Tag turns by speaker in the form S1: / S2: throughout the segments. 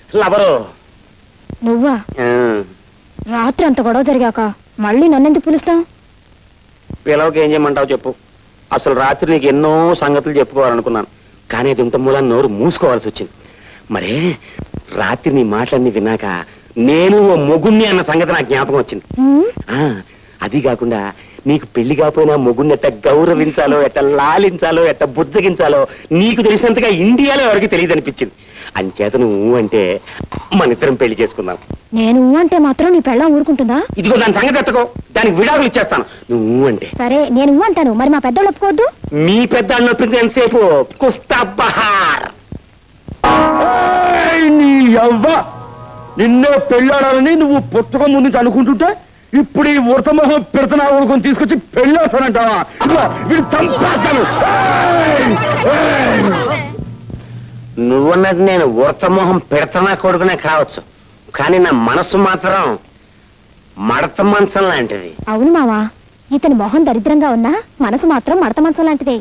S1: Lover
S2: నువ్వా? రాత్రి అంత గొడవ జరిగాక మళ్ళీ నన్నెందుకు పిలుస్తావు?
S1: పిలవకి ఏం చేయమంటావు చెప్పు. అసలు రాత్రి నీకు ఎన్నో సంగతులు చెప్పుకోవాలనుకున్నాను, కానీ అది ఇంత మూలా నోరు మూసుకోవాల్సి వచ్చింది. మరే రాత్రి నీ మాటలన్నీ విన్నాక నేను ఓ మొగుణ్ణి అన్న సంగతి నాకు జ్ఞాపకం వచ్చింది. అది కాకుండా నీకు పెళ్లి కాకపోయినా మొగుణ్ణి ఎట్ట గౌరవించాలో, ఎట్ట లాలించాలో, ఎట్ట బుజ్జగించాలో నీకు తెలిసినంతగా ఇండియాలో ఎవరికి తెలియదు అనిపించింది. అంచేత నువ్వు అంటే మన ఇద్దరం పెళ్లి చేసుకుందాం.
S2: నేను అంటే మాత్రం నీ పెళ్ళం ఊరుకుంటుందా?
S1: ఇదిగో దాని సంగతి ఎత్తకో, దానికి విడాకులు ఇచ్చేస్తాను నువ్వు అంటే.
S2: సరే నేను అంటాను, మరి మా పెద్దోళ్ళు ఒప్పుకోవద్దు.
S1: మీ పెద్ద నొప్పింది ఎంతసేపు కుస్తా బహార్.
S3: నిన్నే పెళ్ళాడాలని నువ్వు పుస్తకం ముందు అనుకుంటుంటే ఇప్పుడు ఈ ఉడతమోహం పెడతనా ఊరుకొని తీసుకొచ్చి పెళ్ళాడతానంటావా? వీడు చంపేస్తాను.
S1: నువ్వన్నది నేను ఉడతమోహం పెడతనా కొడుకునే కావచ్చు, కానీ నా మనసు మాత్రం మడత మంచం లాంటిది.
S2: అవును మావా, ఇతని మొహం దరిద్రంగా ఉన్నా మనసు మాత్రం మడత మంచం లాంటిదే.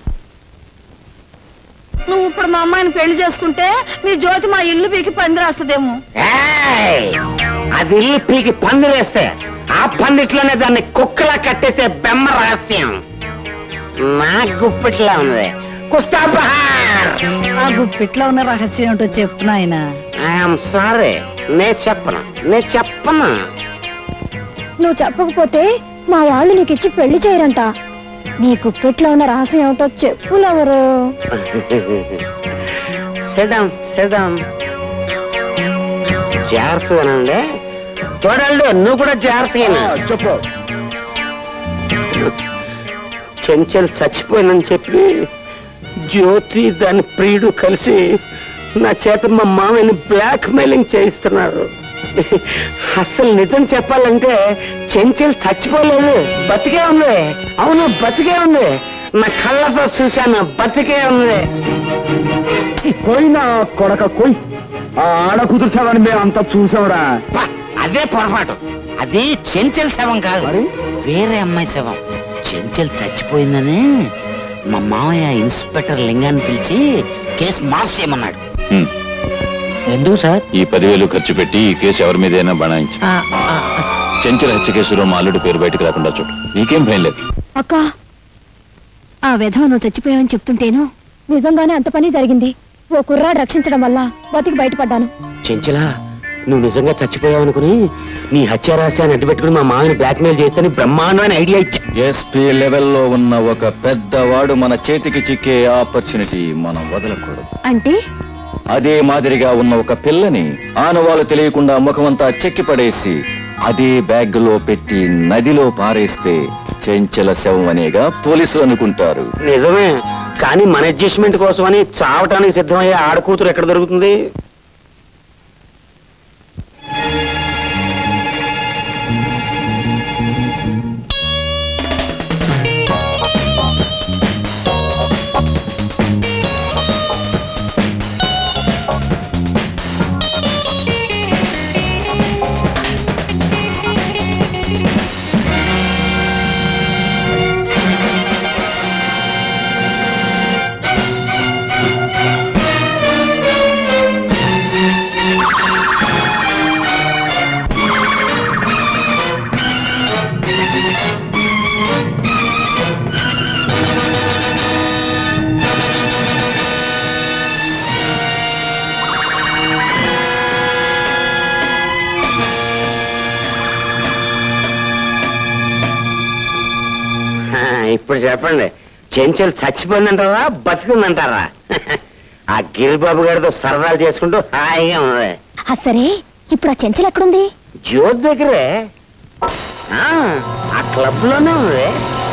S4: నువ్వు ఇప్పుడు మా అమ్మాయిని పెళ్లి చేసుకుంటే మీ జ్యోతి మా ఇల్లు పీకి పందిరేస్తుందేమో.
S1: అది ఇల్లు పీకి పందిరేస్తే ఆ పందిట్లోనే దాన్ని కుక్కలా కట్టేసే బెమ్మ రహస్యం నా గుప్పిట్లా ఉంది. కుస్తా బహార్.
S4: ఆ గుప్పిట్లో ఉన్న రహస్యం ఏంటో చెప్పు నాయనా.
S1: ఐఎమ్ సారీ, నేను చెప్పను.
S2: నువ్వు చెప్పకపోతే మా వాళ్ళు నీకు ఇచ్చి పెళ్లి చేయరంట. నీ గుప్పిట్లో ఉన్న రహస్యం ఏమిటో చెప్పులెవరు?
S1: జాగ్రత్తగానండి చూడండి, నువ్వు కూడా జాగ్రత్తగా
S3: చెప్పు.
S1: చెంచల్ చచ్చిపోయినని చెప్పి జ్యోతి దాని ప్రియుడు కలిసి నా చేత మా మామయ్యని బ్లాక్ మెయిలింగ్ చేయిస్తున్నారు. అసలు నిజం చెప్పాలంటే చెంచల్ చచ్చిపోలేదు, బతికే ఉంది. అవును బతికే ఉంది, నా కళ్ళతో చూశాను, బతికే ఉంది.
S3: పోయినా కొడక కొయ్, ఆ ఆడ కుదుర్చావని మేము అంతా చూసావురా.
S5: అదే పొరపాటు, అది చెంచల్ శవం కాదు, వేరే అమ్మాయి శవం. చెంచల్ చచ్చిపోయిందని మా మామయ్య ఇన్స్పెక్టర్ లింగాన్ని పిలిచి కేసు మాఫ్ చేయమన్నాడు.
S6: ఎందుకు సార్? ఈ 10,000 ఖర్చు పెట్టి ఈ కేసు ఎవరి మీదైనా బనాయించు. చెంచల్ హత్య కేసులో మా అల్లుడి పేరు బయటకు రాకుండా చూడు, నీకేం భయం లేదు.
S2: అక్క, ఆ విధవ నువ్వు చచ్చిపోయావని చెప్తుంటేను నిజంగానే అంత పని జరిగింది. ఓ కుర్రాడు రక్షించడం వల్ల బతికి బయటపడ్డాను.
S1: చెంచలా, నువ్వు నిజంగా చచ్చిపోయావు అనుకుని నీ హత్య రహస్యాన్ని అడ్డుపెట్టుకుని మా మామని బ్లాక్మెయిల్ చేస్తని బ్రహ్మాండమైన ఐడియా ఇచ్చా.
S6: ఎస్పీ లెవెల్లో ఉన్న ఒక పెద్దవాడు మన చేతికి చిక్కే ఆపర్చునిటీ మనం వదలకూడదు.
S2: అంటే
S6: అదే మాదిరిగా ఉన్న ఒక పిల్లని ఆనవాళ్ళు తెలియకుండా ముఖమంతా చెక్కి పడేసి అదే బ్యాగ్ లో పెట్టి నదిలో పారేస్తే చెంచల శవం అనేగా పోలీసులు అనుకుంటారు.
S1: నిజమే, కానీ మన అడ్జస్ట్మెంట్ కోసమని చావటానికి సిద్ధమయ్యే ఆడకూతురు ఎక్కడ దొరుకుతుంది? ఇప్పుడు చెప్పండి, చెంచల్ చచ్చిపోయిందంటారా బతికిందంటారా? ఆ గిరిబాబు గారితో సరదాలు చేసుకుంటూ హాయిగా ఉంది.
S2: సరే, ఇప్పుడు ఆ చెంచల్ ఎక్కడుంది?
S1: జ్యోతి దగ్గరే, ఆ క్లబ్ లోనే ఉంది.